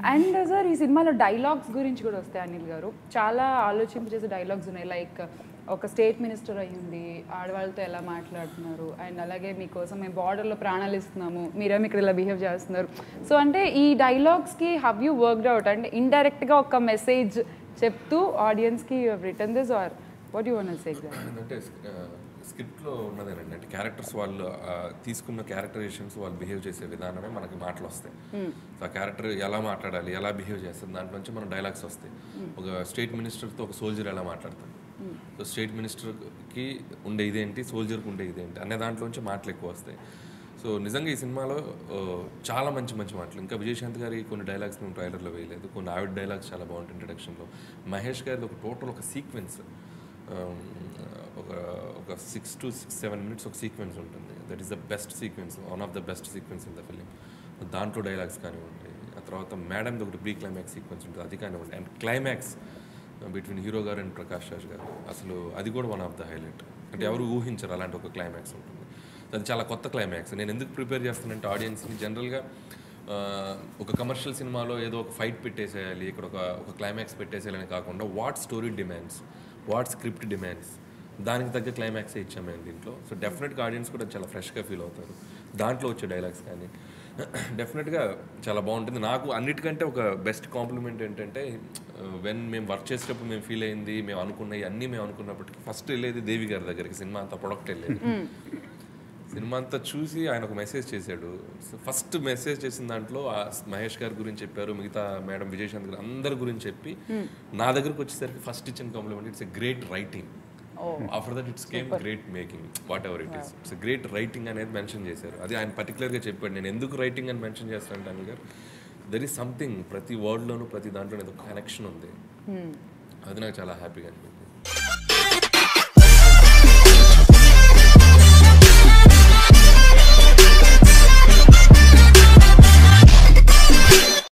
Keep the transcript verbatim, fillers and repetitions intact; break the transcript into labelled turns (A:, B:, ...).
A: And sir ఈ సినిమాలో dialogues గురించి కూడా వస్తాయి అనిల్ గారు. చాలా ఆలోచింపజేసే డైలాగ్స్ ఉన్నాయి. లైక్ ఒక స్టేట్ మినిస్టర్ అయ్యింది, ఆడవాళ్ళతో ఎలా మాట్లాడుతున్నారు, అండ్ అలాగే మీకోసం మేము బార్డర్లో ప్రాణాలు ఇస్తున్నాము, మీరేమి ఇక్కడ ఇలా బిహేవ్ చేస్తున్నారు. సో అంటే ఈ డైలాగ్స్కి హవ్ యూ వర్క్డ్ అవుట్ అంటే ఇండైరెక్ట్గా ఒక మెసేజ్ చెప్తూ ఆడియన్స్కి return this are what you want to say exactly?
B: అంటే స్క్రిప్ట్లో ఉన్నదేనండి, అంటే క్యారెక్టర్స్ వాళ్ళు తీసుకున్న క్యారెక్టరైజేషన్స్ వాళ్ళు బిహేవ్ చేసే విధానమే మనకి మాటలు వస్తాయి. సో ఆ క్యారెక్టర్ ఎలా మాట్లాడాలి, ఎలా బిహేవ్ చేస్తుంది, దాంట్లో నుంచి మన డైలాగ్స్ వస్తాయి. ఒక స్టేట్ మినిస్టర్తో ఒక సోల్జర్ ఎలా మాట్లాడతాం, సో స్టేట్ మినిస్టర్కి ఉండే ఇదేంటి, సోల్జర్కి ఉండే ఇదేంటి అనే దాంట్లో నుంచి మాటలు ఎక్కువ వస్తాయి. సో నిజంగా ఈ సినిమాలో చాలా మంచి మంచి మాటలు, ఇంకా విజయశాంతి గారి కొన్ని డైలాగ్స్ మేము ట్రైలర్లో వేయలేదు, కొన్ని ఆవిడ డైలాగ్స్ చాలా బాగుంటాయి ఇంట్రడక్షన్లో. మహేష్ గారిది ఒక టోటల్ ఒక సీక్వెన్స్, ఒక ఒక six to six seven minutes ఒక సీక్వెన్స్ ఉంటుంది. That is the best sequence, one of the best sequence in the film. దాంట్లో డైలాగ్స్ కానివ్వండి, ఆ తర్వాత మేడంది ఒకటి ప్రీ క్లైమాక్స్ సీక్వెన్స్ ఉంటుంది, అది కానివ్వండి. And climax between hero garu and Prakash Raj garu, అసలు అది కూడా వన్ ఆఫ్ ద హైలైట్. అంటే ఎవరు ఊహించరు అలాంటి ఒక క్లైమాక్స్ ఉంటుంది. అది చాలా కొత్త క్లైమాక్స్. నేను ఎందుకు ప్రిపేర్ చేస్తానంటే ఆడియన్స్ని జనరల్గా ఒక కమర్షియల్ సినిమాలో ఏదో ఒక ఫైట్ పెట్టేసేయాలి, ఇక్కడ ఒక ఒక క్లైమాక్స్ పెట్టేసేయాలని కాకుండా what story demands, what script demands, దానికి తగ్గ క్లైమాక్సే ఇచ్చాము మేము దీంట్లో. సో డెఫినెట్గా ఆడియన్స్ కూడా చాలా ఫ్రెష్గా ఫీల్ అవుతారు. దాంట్లో వచ్చే డైలాగ్స్ కానీ డెఫినెట్గా చాలా బాగుంటుంది. నాకు అన్నిటికంటే ఒక బెస్ట్ కాంప్లిమెంట్ ఏంటంటే, వెన్ మేము వర్క్ చేసేటప్పుడు మేము ఫీల్ అయింది, మేము అనుకున్నవి అన్నీ మేము అనుకున్నప్పటికీ ఫస్ట్ వెళ్ళేది దేవి గారి దగ్గరికి, సినిమా అంతా ప్రొడక్ట్ వెళ్ళేది. సినిమా అంతా చూసి ఆయన ఒక మెసేజ్ చేశాడు. సో ఫస్ట్ మెసేజ్ చేసిన దాంట్లో మహేష్ గారి గురించి చెప్పారు, మిగతా మేడం విజయశాంతి గారు అందరి గురించి చెప్పి నా దగ్గరకు వచ్చేసరికి ఫస్ట్ ఇచ్చిన compliment it's a great writing. After that it's came great making, whatever it is, it's great writing అనేది మెన్షన్ చేశారు. అది ఆయన పర్టికులర్గా చెప్పాడు. నేను ఎందుకు రైటింగ్ అని మెన్షన్ చేస్తాను అనిల్ గారు, దెర్ ఈస్ సంథింగ్ ప్రతి వర్డ్లోనూ ప్రతి దాంట్లో ఒక కనెక్షన్ ఉంది. అది నాకు చాలా హ్యాపీగా అనిపించింది.